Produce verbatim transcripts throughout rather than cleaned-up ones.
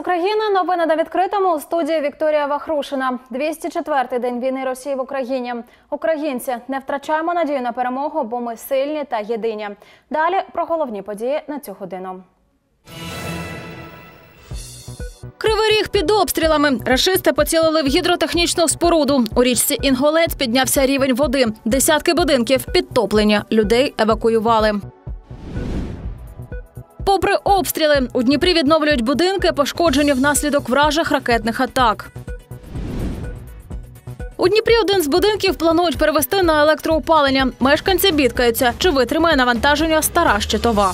України. Новини на відкритому. У студії Вікторія Вахрушина. двісті четвертий день війни Росії в Україні. Українці, не втрачаємо надію на перемогу, бо ми сильні та єдині. Далі про головні події на цю годину. Кривий Ріг під обстрілами. Рашисти поцілили в гідротехнічну споруду. У річці Інгулець піднявся рівень води. Десятки будинків підтоплені. Людей евакуювали. Попри обстріли, у Дніпрі відновлюють будинки, пошкоджені внаслідок вражих ракетних атак. У Дніпрі один з будинків планують перевести на електроопалення. Мешканці бідкаються, чи витримає навантаження стара щитова.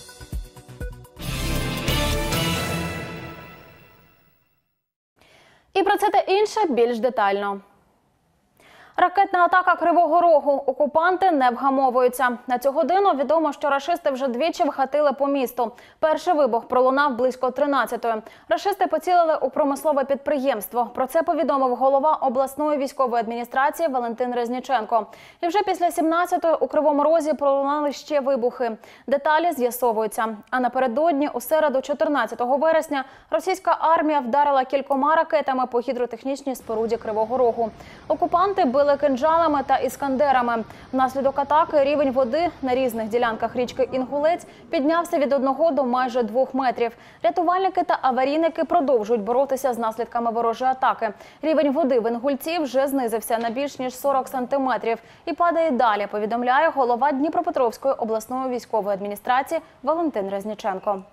І про це та інше більш детально. Ракетна атака Кривого Рогу. Окупанти не вгамовуються. На цю годину відомо, що рашисти вже двічі вгатили по місту. Перший вибух пролунав близько тринадцятої. Рашисти поцілили у промислове підприємство. Про це повідомив голова обласної військової адміністрації Валентин Резніченко. І вже після сімнадцятої у Кривому Розі пролунали ще вибухи. Деталі з'ясовуються. А напередодні, у середу чотирнадцятого вересня, російська армія вдарила кількома ракетами по гідротехнічній споруді Кривого Рогу. Окупанти били кинджалами та іскандерами. Внаслідок атаки рівень води на різних ділянках річки Інгулець піднявся від одного до майже двох метрів. Рятувальники та аварійники продовжують боротися з наслідками ворожої атаки. Рівень води в Інгульці вже знизився на більш ніж сорок сантиметрів і падає далі, повідомляє голова Дніпропетровської обласної військової адміністрації Валентин Резніченко.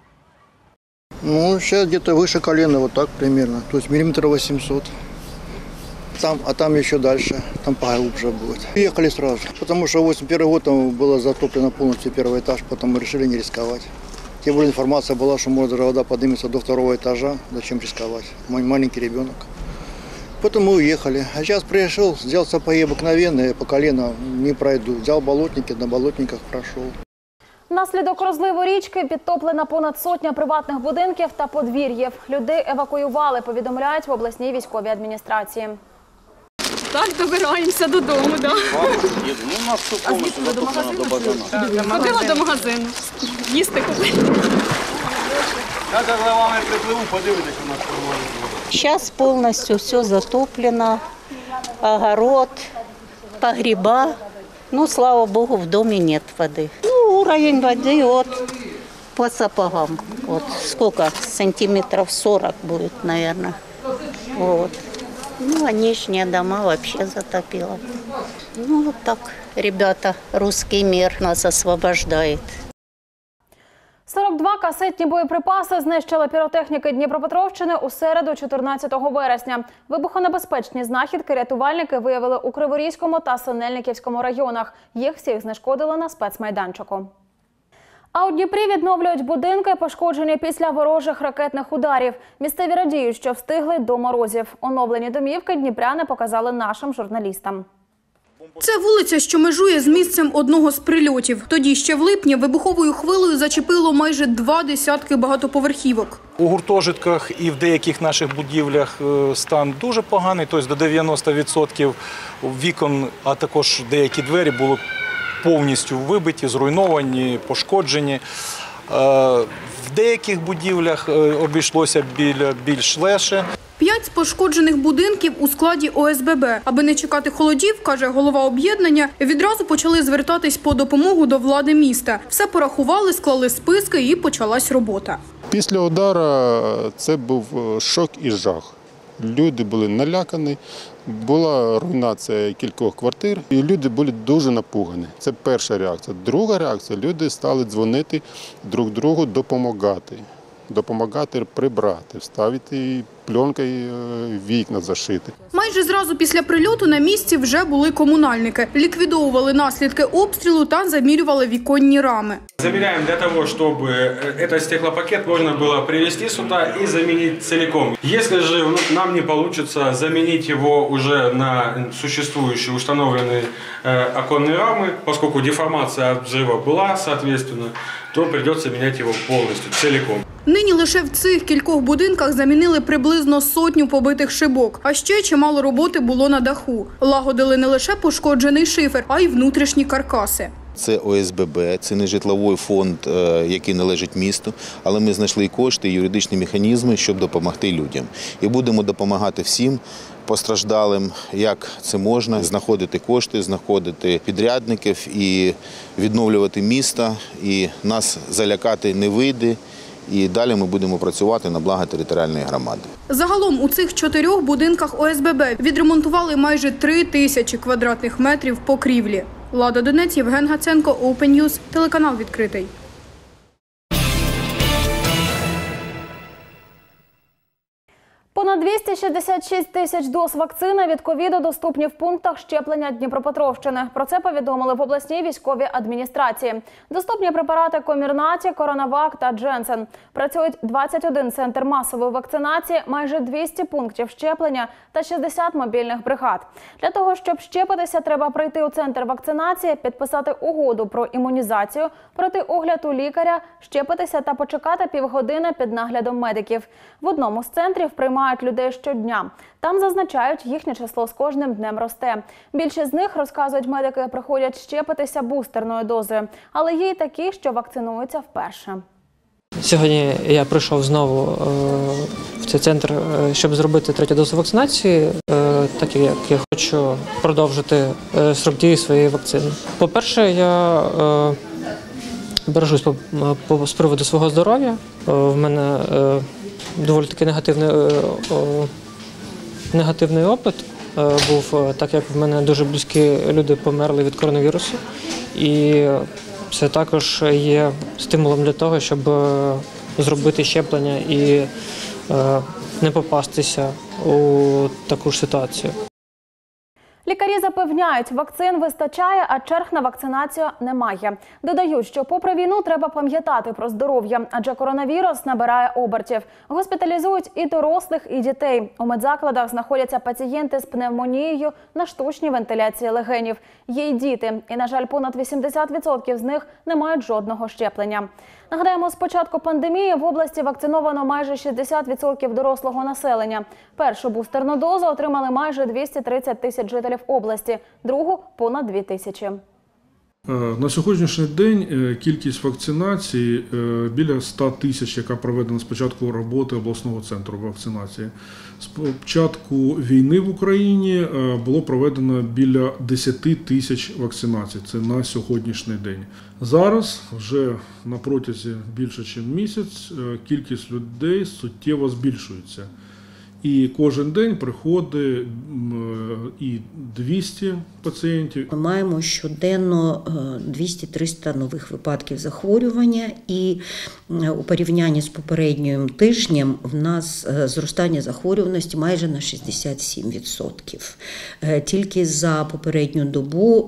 Ну, сейчас где-то выше колена, вот так примерно, то есть миллиметров восемьсот. Там, а там еще дальше, там поглубже будет. Ехали сразу, потому что восемьдесят первый год там было затоплено полностью первый этаж, потом мы решили не рисковать. Тем более информация была, что может вода поднимется до второго этажа, зачем рисковать, мой маленький ребенок. Поэтому мы уехали. А сейчас пришел, взял сапоги обыкновенные, по колено не пройду. Взял болотники, на болотниках прошел. Внаслідок розливу річки підтоплена понад сотня приватних будинків та подвір'їв. Людей евакуювали, повідомляють в обласній військовій адміністрації. Так, добираємося додому, так. Да. А звідки до магазину? Ходила до магазину. Їсти купити. Я за вами припливу, подивитися у нас проводить. Сейчас полностью все затоплено. Огород, погреба. Ну, слава богу, в доме нет воды. Ну, уровень воды вот по сапогам. Вот сколько? Сантиметров сорок будет, наверное. Вот. Ну, а нижние дома вообще затопило. Ну, вот так, ребята, русский мир нас освобождает. сорок два касетні боєприпаси знищили піротехніки Дніпропетровщини у середу чотирнадцятого вересня. Вибухонебезпечні знахідки рятувальники виявили у Криворізькому та Синельниківському районах. Їх всіх знешкодили на спецмайданчику. А у Дніпрі відновлюють будинки, пошкоджені після ворожих ракетних ударів. Місцеві радіють, що встигли до морозів. Оновлені домівки дніпряни показали нашим журналістам. Це вулиця, що межує з місцем одного з прильотів. Тоді ще в липні вибуховою хвилею зачепило майже два десятки багатоповерхівок. У гуртожитках і в деяких наших будівлях стан дуже поганий, тобто до дев'яноста відсотків вікон, а також деякі двері були повністю вибиті, зруйновані, пошкоджені. В деяких будівлях обійшлося більш легше. П'ять з пошкоджених будинків у складі О С Б Б. Аби не чекати холодів, каже голова об'єднання, відразу почали звертатись по допомогу до влади міста. Все порахували, склали списки і почалась робота. Після удару це був шок і жах. Люди були налякані, була руйнація кількох квартир, і люди були дуже напугані. Це перша реакція. Друга реакція – люди стали дзвонити друг другу, допомагати. Допомагати прибрати, вставити пленкою вікна зашити. Майже зразу після прильоту на місці вже були комунальники. Ліквідовували наслідки обстрілу та замірювали віконні рами. Замеряем для того, чтобы этот стеклопакет можно было привезти сюда и заменить целиком. Если же нам не получится заменить его уже на существующие установленные оконные рамы, поскольку деформация от взрыва была, соответственно, то придется менять его полностью, целиком. Нині лише в цих кількох будинках замінили приблизно сотню побитих шибок. А ще чимало роботи було на даху. Лагодили не лише пошкоджений шифер, а й внутрішні каркаси. Це О С Б Б, це не житловий фонд, який належить місту, але ми знайшли кошти і юридичні механізми, щоб допомогти людям. І будемо допомагати всім постраждалим, як це можна, знаходити кошти, знаходити підрядників і відновлювати місто, і нас залякати не вийде. І далі ми будемо працювати на благо територіальної громади. Загалом у цих чотирьох будинках О С Б Б відремонтували майже три тисячі квадратних метрів покрівлі. Лада Донець, Євген Гаценко, Open News, телеканал «Відкритий». Понад двісті шістдесят шість тисяч доз вакцини від ковіду доступні в пунктах щеплення Дніпропетровщини. Про це повідомили в обласній військовій адміністрації. Доступні препарати Комірнаті, Коронавак та Дженсен. Працюють двадцять один центр масової вакцинації, майже двісті пунктів щеплення та шістдесят мобільних бригад. Для того, щоб щепитися, треба прийти у центр вакцинації, підписати угоду про імунізацію, пройти огляд у лікаря, щепитися та почекати півгодини під наглядом медиків. В одному з центрів приймають людей щодня. Там зазначають, їхнє число з кожним днем росте. Більшість з них, розказують медики, приходять щепитися бустерною дозою. Але є й такі, що вакцинуються вперше. Сьогодні я прийшов знову в цей центр, щоб зробити третю дозу вакцинації, так як я хочу продовжити срок дії своєї вакцини. По-перше, я бережусь з приводу свого здоров'я. В мене доволі таки негативний, негативний опит був, так як в мене дуже близькі люди померли від коронавірусу. І це також є стимулом для того, щоб зробити щеплення і не попастися у таку ж ситуацію. Лікарі запевняють, вакцин вистачає, а черг на вакцинацію немає. Додають, що попри війну треба пам'ятати про здоров'я, адже коронавірус набирає обертів. Госпіталізують і дорослих, і дітей. У медзакладах знаходяться пацієнти з пневмонією на штучній вентиляції легенів. Є й діти, і, на жаль, понад вісімдесят відсотків з них не мають жодного щеплення. Нагадаємо, з початку пандемії в області вакциновано майже шістдесят відсотків дорослого населення. Першу бустерну дозу отримали майже двісті тридцять тисяч жителів області, другу – понад дві тисячі. На сьогоднішній день кількість вакцинації біля ста тисяч, яка проведена з початку роботи обласного центру вакцинації. З початку війни в Україні було проведено біля десяти тисяч вакцинацій. Це на сьогоднішній день. Зараз, вже на протязі більше ніж місяць, кількість людей суттєво збільшується. І кожен день приходить і двісті пацієнтів. Ми маємо щоденно двісті-триста нових випадків захворювання, і у порівнянні з попереднім тижнем в нас зростання захворюваності майже на шістдесят сім відсотків. Тільки за попередню добу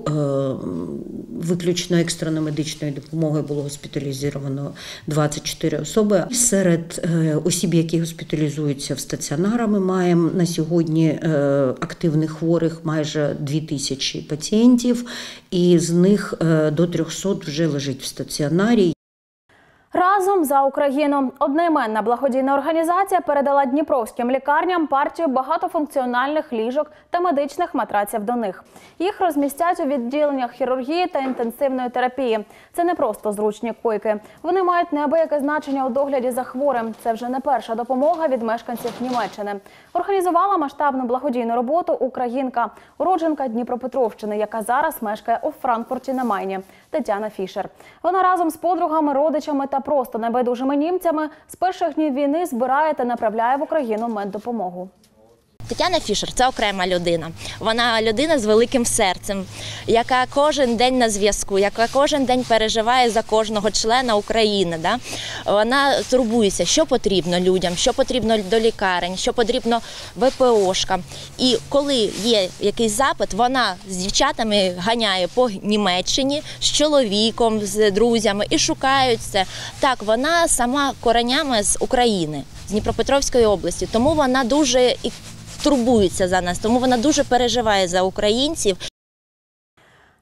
виключно екстреною медичною допомогою було госпіталізовано двадцять чотири особи. Серед осіб, які госпіталізуються в стаціонарах, ми маємо на сьогодні активних хворих майже дві тисячі пацієнтів, і з них до трьохсот вже лежить в стаціонарі. Разом за Україну. Одноіменна благодійна організація передала дніпровським лікарням партію багатофункціональних ліжок та медичних матраців до них. Їх розмістять у відділеннях хірургії та інтенсивної терапії. Це не просто зручні койки. Вони мають неабияке значення у догляді за хворим. Це вже не перша допомога від мешканців Німеччини. Організувала масштабну благодійну роботу українка, уродженка Дніпропетровщини, яка зараз мешкає у Франкфурті на Майні, Тетяна Фішер. Вона разом з подругами, родичами та просто небайдужими німцями з перших днів війни збирає та направляє в Україну меддопомогу. Тетяна Фішер – це окрема людина. Вона людина з великим серцем, яка кожен день на зв'язку, яка кожен день переживає за кожного члена України. Да? Вона турбується, що потрібно людям, що потрібно до лікарень, що потрібно ве пе ошкам. І коли є якийсь запит, вона з дівчатами ганяє по Німеччині, з чоловіком, з друзями і шукають це. Так, вона сама коренями з України, з Дніпропетровської області, тому вона дуже і турбується за нас, тому вона дуже переживає за українців.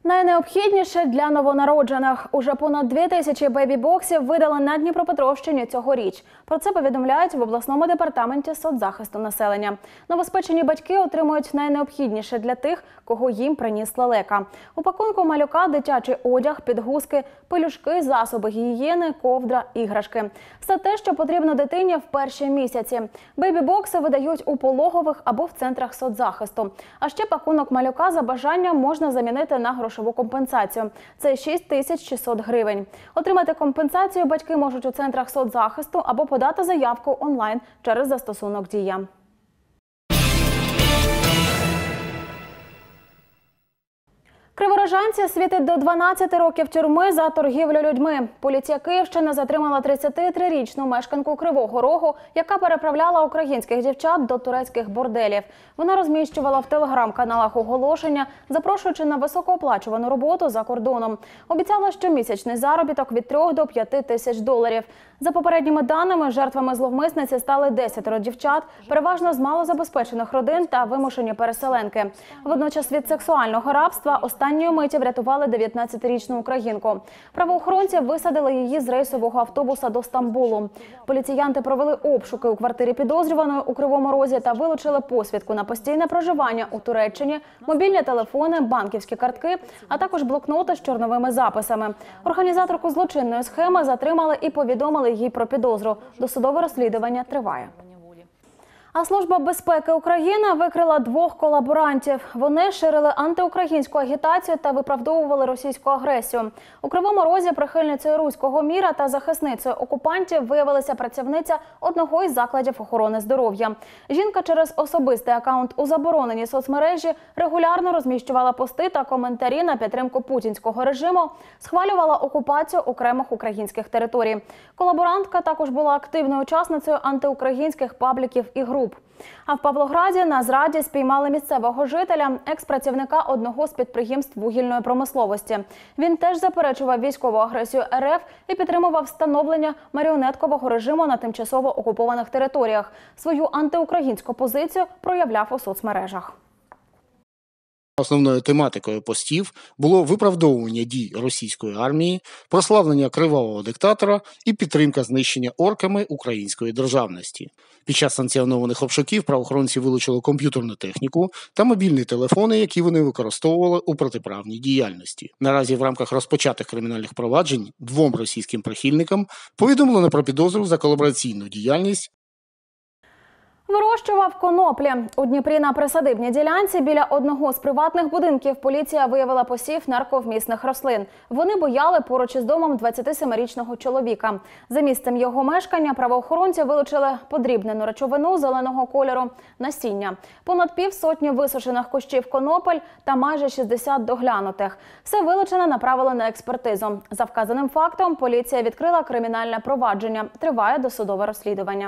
Найнеобхідніше для новонароджених. Уже понад дві тисячі бейбі-боксів видали на Дніпропетровщині цьогоріч. Про це повідомляють в обласному департаменті соцзахисту населення. Новоспечені батьки отримують найнеобхідніше для тих, кого їм приніс лелека. У пакунку малюка дитячий одяг, підгузки, пелюшки, засоби гігієни, ковдра, іграшки. Все те, що потрібно дитині в перші місяці. Бейбі-бокси видають у пологових або в центрах соцзахисту. А ще пакунок малюка за бажанням можна замінити на грошову компенсацію. Це шість тисяч шістсот гривень. Отримати компенсацію батьки можуть у центрах соцзахисту або подати заявку онлайн через застосунок «Дія». Криворожанці світить до дванадцяти років тюрми за торгівлю людьми. Поліція Київщини затримала тридцятитрирічну мешканку Кривого Рогу, яка переправляла українських дівчат до турецьких борделів. Вона розміщувала в телеграм-каналах оголошення, запрошуючи на високооплачувану роботу за кордоном. Обіцяла щомісячний заробіток від трьох до п'яти тисяч доларів. За попередніми даними, жертвами зловмисниці стали десятеро дівчат, переважно з малозабезпечених родин та вимушені переселенки. Водночас від сексуального рабства останньої миті врятували дев'ятнадцятирічну українку. Правоохоронці висадили її з рейсового автобуса до Стамбулу. Поліціянти провели обшуки у квартирі підозрюваної у Кривому Розі та вилучили посвідку на постійне проживання у Туреччині, мобільні телефони, банківські картки, а також блокноти з чорновими записами. Організаторку злочинної схеми затримали і повідомили їй про підозру. Досудове розслідування триває. А Служба безпеки України викрила двох колаборантів. Вони ширили антиукраїнську агітацію та виправдовували російську агресію. У Кривому Розі прихильницею руського міра та захисницею окупантів виявилася працівниця одного із закладів охорони здоров'я. Жінка через особистий акаунт у забороненій соцмережі регулярно розміщувала пости та коментарі на підтримку путінського режиму, схвалювала окупацію окремих українських територій. Колаборантка також була активною учасницею антиукраїнських пабліків і груп. А в Павлограді на зраді спіймали місцевого жителя, екс-працівника одного з підприємств вугільної промисловості. Він теж заперечував військову агресію РФ і підтримував встановлення маріонеткового режиму на тимчасово окупованих територіях. Свою антиукраїнську позицію проявляв у соцмережах. Основною тематикою постів було виправдовування дій російської армії, прославлення кривавого диктатора і підтримка знищення орками української державності. Під час санкціонованих обшуків правоохоронці вилучили комп'ютерну техніку та мобільні телефони, які вони використовували у протиправній діяльності. Наразі в рамках розпочатих кримінальних проваджень двом російським прихильникам повідомлено про підозру за колабораційну діяльність. Вирощував коноплі. У Дніпрі на присадибній ділянці біля одного з приватних будинків поліція виявила посів нарковмісних рослин. Вони буяли поруч із домом двадцятисемирічного чоловіка. За місцем його мешкання правоохоронці вилучили подрібнену речовину зеленого кольору – насіння. Понад півсотні висушених кущів конопель та майже шістдесят доглянутих. Все вилучене направили на експертизу. За вказаним фактом поліція відкрила кримінальне провадження. Триває досудове розслідування.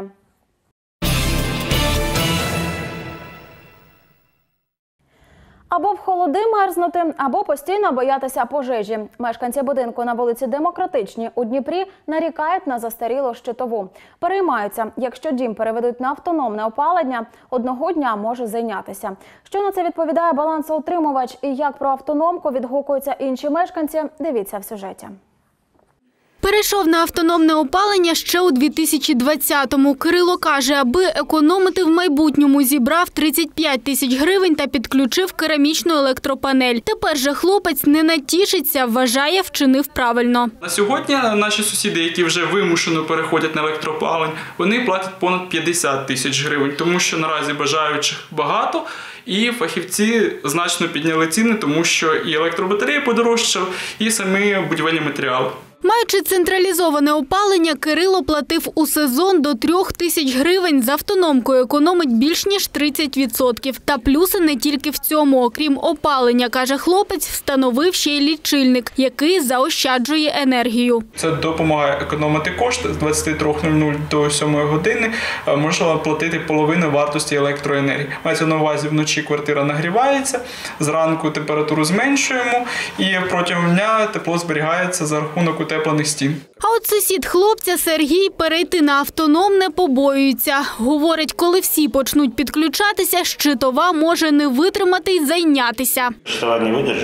Або в холоди мерзнути, або постійно боятися пожежі. Мешканці будинку на вулиці Демократичній у Дніпрі нарікають на застарілу щитову. Переймаються, якщо дім переведуть на автономне опалення, одного дня може зайнятися. Що на це відповідає балансоутримувач і як про автономку відгукуються інші мешканці, дивіться в сюжеті. Перейшов на автономне опалення ще у дві тисячі двадцятому. Кирило каже, аби економити в майбутньому, зібрав тридцять п'ять тисяч гривень та підключив керамічну електропанель. Тепер же хлопець не натішиться, вважає, вчинив правильно. На сьогодні наші сусіди, які вже вимушено переходять на електроопалення, вони платять понад п'ятдесят тисяч гривень, тому що наразі бажаючих багато. І фахівці значно підняли ціни, тому що і електробатареї подорожчав, і самі будівельні матеріали. Маючи централізоване опалення, Кирило платив у сезон до трьох тисяч гривень. З автономкою економить більш ніж тридцять відсотків. Та плюси не тільки в цьому. Окрім опалення, каже хлопець, встановив ще й лічильник, який заощаджує енергію. Це допомагає економити кошти. З двадцяти трьох нуль нуль до сьомої години можна платити половину вартості електроенергії. Мається на увазі, вночі квартира нагрівається, зранку температуру зменшуємо і протягом дня тепло зберігається за рахунок утеплених стін. А от сусід хлопця Сергій перейти на автономне побоюється. Говорить, коли всі почнуть підключатися, щитова може не витримати й зайнятися. Щитова не видержить.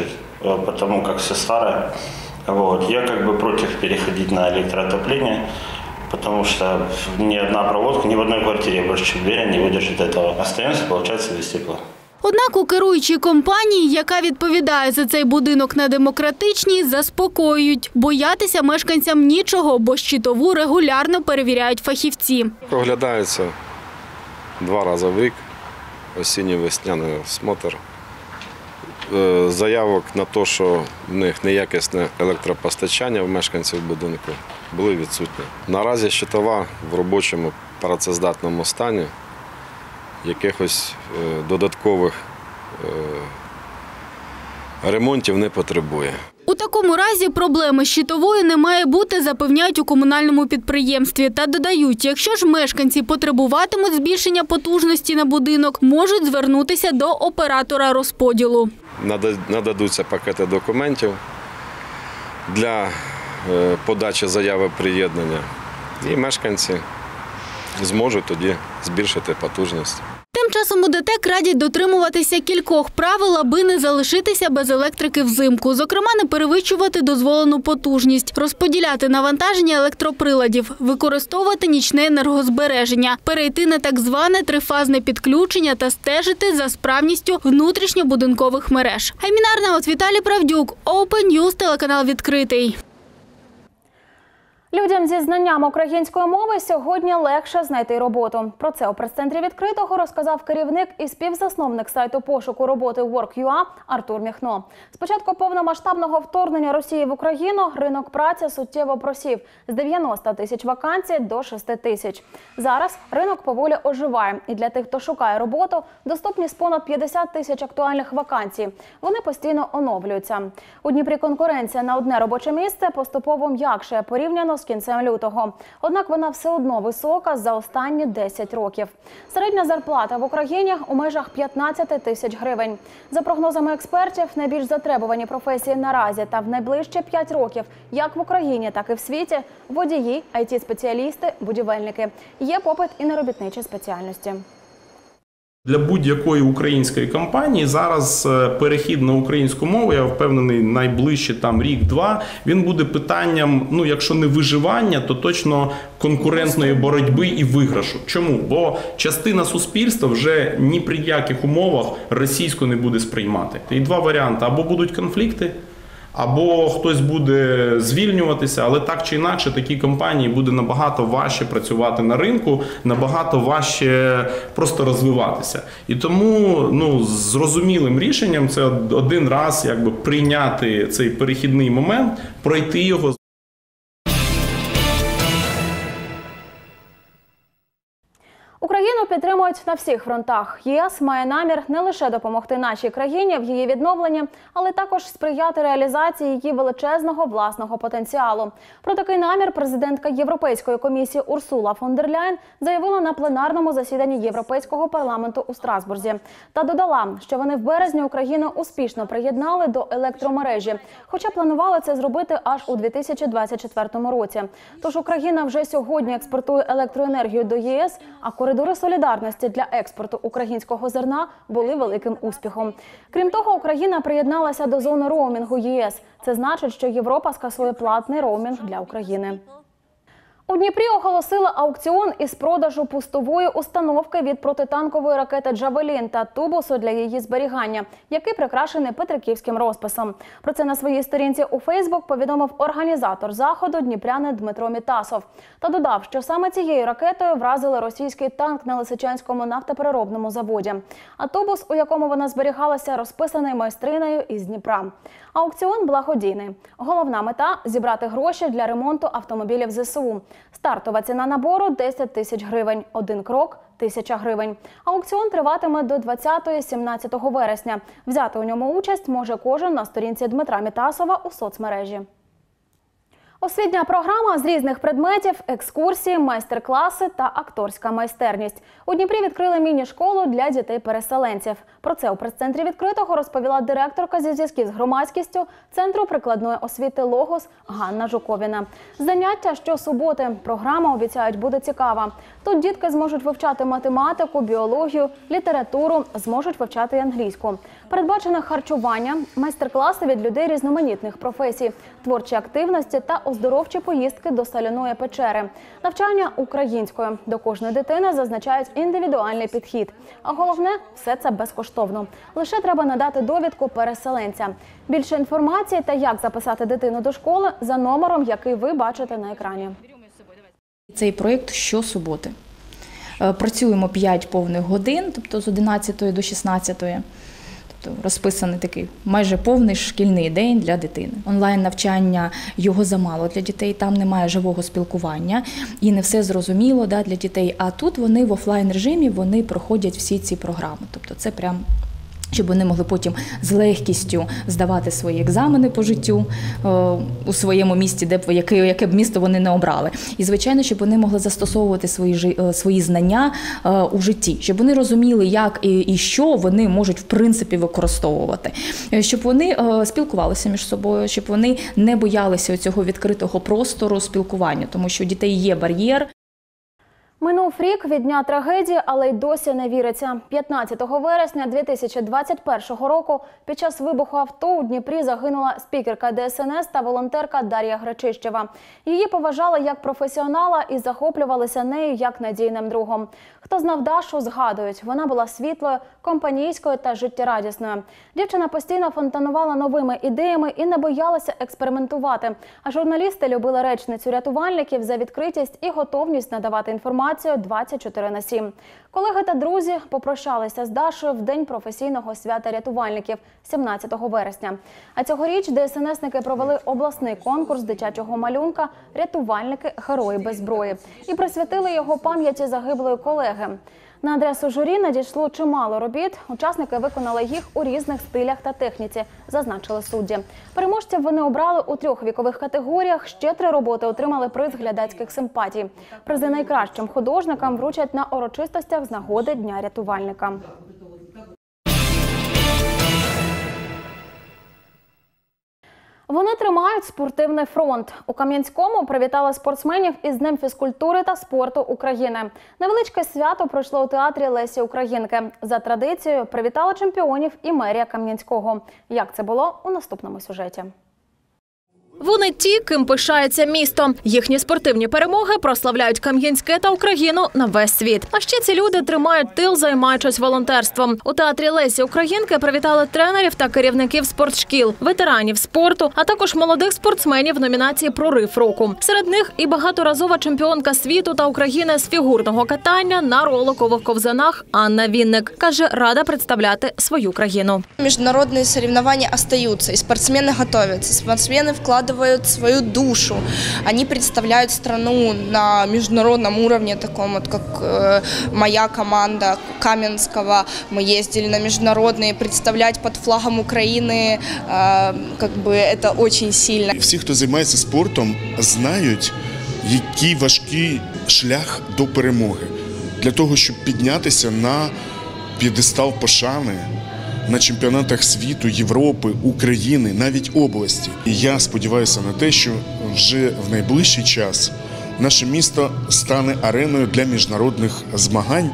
потому как все старое. Вот. Я как бы против переходить на электроотопление, потому что ни одна проводка, ни в одной квартире больше, чем уверен, не выдержит этого. Остаемся, получается, без тепла. Однак у керуючій компанії, яка відповідає за цей будинок на Демократичній, заспокоюють. Боятися мешканцям нічого, бо щитову регулярно перевіряють фахівці. Проглядається два рази в рік, осінньо-весняний осмотр. Заявок на те, що в них неякісне електропостачання в мешканців будинку, були відсутні. Наразі щитова в робочому працездатному стані, якихось додаткових ремонтів не потребує. У такому разі проблеми з щитовою не має бути, запевняють у комунальному підприємстві. Та додають, якщо ж мешканці потребуватимуть збільшення потужності на будинок, можуть звернутися до оператора розподілу. Нададуться пакети документів для подачі заяви приєднання, і мешканці зможуть тоді збільшити потужність. Тим часом у ДТЕК радять дотримуватися кількох правил, аби не залишитися без електрики взимку. Зокрема, не перевищувати дозволену потужність, розподіляти навантаження електроприладів, використовувати нічне енергозбереження, перейти на так зване трифазне підключення та стежити за справністю внутрішньобудинкових мереж. Аймін Арнаут, Віталій Правдюк, Open News, телеканал «Відкритий». Людям зі знанням української мови сьогодні легше знайти роботу. Про це у прес-центрі «Відкритого» розказав керівник і співзасновник сайту пошуку роботи Work.ua Артур Міхно. З початку повномасштабного вторгнення Росії в Україну ринок праці суттєво просів – з дев'яноста тисяч вакансій до шести тисяч. Зараз ринок поволі оживає. І для тих, хто шукає роботу, доступні з понад п'ятдесят тисяч актуальних вакансій. Вони постійно оновлюються. У Дніпрі конкуренція на одне робоче місце поступово м'якшає порівняно з кінцем лютого. Однак вона все одно висока за останні десять років. Середня зарплата в Україні у межах п'ятнадцять тисяч гривень. За прогнозами експертів, найбільш затребувані професії наразі та в найближчі п'ять років, як в Україні, так і в світі – водії, ай ті-спеціалісти, будівельники. Є попит і на робітничі спеціальності. Для будь-якої української компанії зараз перехід на українську мову, я впевнений, найближче там рік-два, він буде питанням, ну, якщо не виживання, то точно конкурентної боротьби і виграшу. Чому? Бо частина суспільства вже ні при яких умовах російську не буде сприймати. І два варіанти: або будуть конфлікти, або хтось буде звільнюватися, але так чи інакше такі компанії буде набагато важче працювати на ринку, набагато важче просто розвиватися. І тому, ну, зрозумілим рішенням це один раз якби прийняти цей перехідний момент, пройти його. Україну підтримують на всіх фронтах. ЄС має намір не лише допомогти нашій країні в її відновленні, але також сприяти реалізації її величезного власного потенціалу. Про такий намір президентка Європейської комісії Урсула фон дер Ляєн заявила на пленарному засіданні Європейського парламенту у Страсбурзі. Та додала, що вони в березні Україну успішно приєднали до електромережі, хоча планували це зробити аж у дві тисячі двадцять четвертому році. Тож Україна вже сьогодні експортує електроенергію до ЄС, а коридори солідарності для експорту українського зерна були великим успіхом. Крім того, Україна приєдналася до зони роумінгу ЄС. Це значить, що Європа скасує платний роумінг для України. У Дніпрі оголосили аукціон із продажу пустової установки від протитанкової ракети «Джавелін» та тубусу для її зберігання, який прикрашений петриківським розписом. Про це на своїй сторінці у Фейсбук повідомив організатор заходу дніпрянин Дмитро Мітасов. Та додав, що саме цією ракетою вразили російський танк на Лисичанському нафтопереробному заводі. А тубус, у якому вона зберігалася, розписаний майстринею із Дніпра. Аукціон благодійний. Головна мета – зібрати гроші для ремонту автомобілів зе се у. Стартова ціна набору – десять тисяч гривень. Один крок – тисяча гривень. Аукціон триватиме до двадцятого-сімнадцятого вересня. Взяти у ньому участь може кожен на сторінці Дмитра Мітасова у соцмережі. Освітня програма з різних предметів, екскурсії, майстер-класи та акторська майстерність. У Дніпрі відкрили міні-школу для дітей-переселенців. Про це у прес-центрі відкритого розповіла директорка зі зв'язків з громадськістю Центру прикладної освіти «Логос» Ганна Жуковіна. Заняття щосуботи. Програма, обіцяють, буде цікава. Тут дітки зможуть вивчати математику, біологію, літературу, зможуть вивчати й англійську. Передбачене харчування, майстер-класи від людей різноманітних професій, творчі активності та оздоровчі поїздки до соляної печери. Навчання українською. До кожної дитини зазначають індивідуальний підхід. А головне – все це безкоштовно. Лише треба надати довідку переселенця. Більше інформації та як записати дитину до школи за номером, який ви бачите на екрані. Цей проєкт щосуботи. Працюємо п'ять повних годин, тобто з одинадцятої до шістнадцятої. Тобто розписаний такий майже повний шкільний день для дитини. Онлайн-навчання його замало для дітей, там немає живого спілкування і не все зрозуміло да, для дітей. А тут вони в офлайн-режимі вони проходять всі ці програми. Тобто це прям, щоб вони могли потім з легкістю здавати свої екзамени по життю е, у своєму місті, де б, яке, яке б місто вони не обрали. І, звичайно, щоб вони могли застосовувати свої, е, свої знання е, у житті, щоб вони розуміли, як і, і що вони можуть, в принципі, використовувати. Щоб вони е, спілкувалися між собою, щоб вони не боялися цього відкритого простору спілкування, тому що у дітей є бар'єр. Минув рік від дня трагедії, але й досі не віриться. п'ятнадцятого вересня дві тисячі двадцять першого року під час вибуху авто у Дніпрі загинула спікерка Де Ес Ен Ес та волонтерка Дар'я Гречищева. Її поважали як професіонала і захоплювалися нею як надійним другом. Хто знав Дашу, згадують. Вона була світлою, компанійською та життєрадісною. Дівчина постійно фонтанувала новими ідеями і не боялася експериментувати. А журналісти любили речницю рятувальників за відкритість і готовність надавати інформацію двадцять чотири на сім. Колеги та друзі попрощалися з Дашою в день професійного свята рятувальників сімнадцятого вересня. А цьогоріч Де Ес Ен Есники провели обласний конкурс дитячого малюнка «Рятувальники. Герої без зброї» і присвятили його пам'яті загиблої колеги. На адресу журі надійшло чимало робіт. Учасники виконали їх у різних стилях та техніці, зазначили судді. Переможців вони обрали у трьох вікових категоріях. Ще три роботи отримали приз глядацьких симпатій. Призи найкращим художникам вручать на урочистостях з нагоди Дня рятувальника. Вони тримають спортивний фронт. У Кам'янському привітали спортсменів із Днем фізкультури та спорту України. Невеличке свято пройшло у театрі Лесі Українки. За традицією привітали чемпіонів і мерія Кам'янського. Як це було – у наступному сюжеті. Вони ті, ким пишається місто. Їхні спортивні перемоги прославляють Кам'янське та Україну на весь світ. А ще ці люди тримають тил, займаючись волонтерством. У театрі Лесі Українки привітали тренерів та керівників спортшкіл, ветеранів спорту, а також молодих спортсменів в номінації «Прорив року». Серед них і багаторазова чемпіонка світу та України з фігурного катання на роликових ковзанах Анна Вінник. Каже, рада представляти свою країну. Міжнародні соревнования остаються, і спортсмени готуються, спортсмени вкладають свою душу. Они представляют страну на международном уровне, таком вот, как э, моя команда Каменского. Мы ездили на международные, представлять под флагом Украины, э, как бы это очень сильно. Всі, хто займається спортом, знають, який важкий шлях до перемоги. Для того, щоб піднятися на п'єдестал пошани, на чемпіонатах світу, Європи, України, навіть області. І я сподіваюся на те, що вже в найближчий час наше місто стане ареною для міжнародних змагань,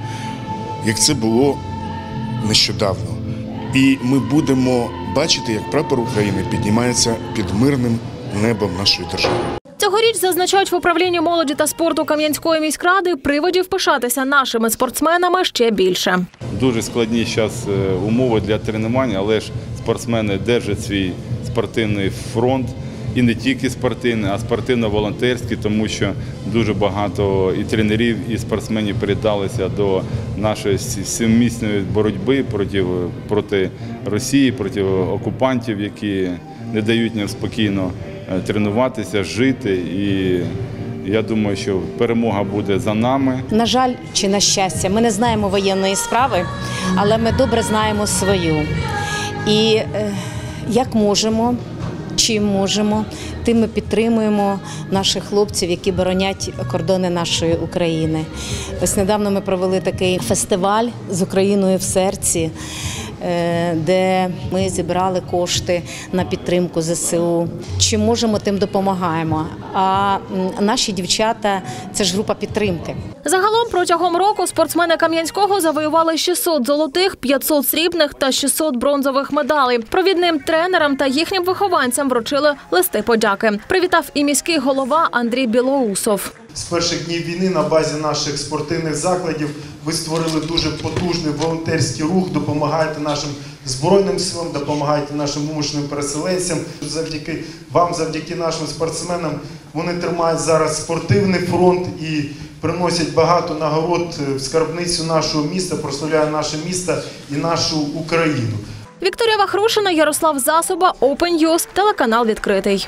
як це було нещодавно. І ми будемо бачити, як прапор України піднімається під мирним небом нашої держави. Цьогоріч, зазначають в управлінні молоді та спорту Кам'янської міськради, приводів пишатися нашими спортсменами ще більше. Дуже складні зараз умови для тренувань, але ж спортсмени держать свій спортивний фронт. І не тільки спортивний, а спортивно-волонтерський, тому що дуже багато і тренерів, і спортсменів передалися до нашої сумісної боротьби проти, проти Росії, проти окупантів, які не дають нам спокійно тренуватися, жити. І я думаю, що перемога буде за нами. На жаль, чи на щастя, ми не знаємо воєнної справи, але ми добре знаємо свою. І е, як можемо, чим можемо, тим ми підтримуємо наших хлопців, які боронять кордони нашої України. Ось недавно ми провели такий фестиваль з Україною в серці, де ми зібрали кошти на підтримку зе се у. Чим можемо, тим допомагаємо. А наші дівчата – це ж група підтримки. Загалом протягом року спортсмени Кам'янського завоювали шістсот золотих, п'ятсот срібних та шістсот бронзових медалей. Провідним тренерам та їхнім вихованцям вручили листи подяки. Привітав і міський голова Андрій Білоусов. З перших днів війни на базі наших спортивних закладів ви створили дуже потужний волонтерський рух, допомагаєте нашим Збройним силам, допомагаєте нашим вимушеним переселенцям. Завдяки вам, завдяки нашим спортсменам, вони тримають зараз спортивний фронт і приносять багато нагород в скарбницю нашого міста, прославляють наше місто і нашу Україну. Вікторія Вахрушина, Ярослав Засоба, Open News, телеканал «Відкритий».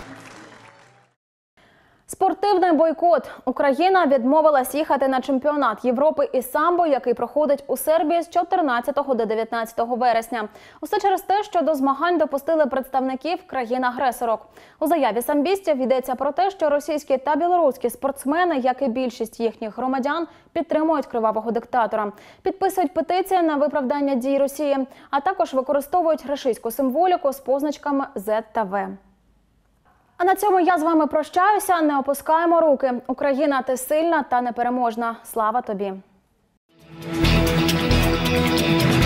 Спортивний бойкот. Україна відмовилась їхати на чемпіонат Європи із самбо, який проходить у Сербії з чотирнадцятого до дев'ятнадцятого вересня. Усе через те, що до змагань допустили представників країн-агресорок. У заяві самбістів йдеться про те, що російські та білоруські спортсмени, як і більшість їхніх громадян, підтримують кривавого диктатора. Підписують петиції на виправдання дій Росії, а також використовують рашистську символіку з позначками зет та ве. А на цьому я з вами прощаюся. Не опускаємо руки. Україна, ти сильна та непереможна. Слава тобі!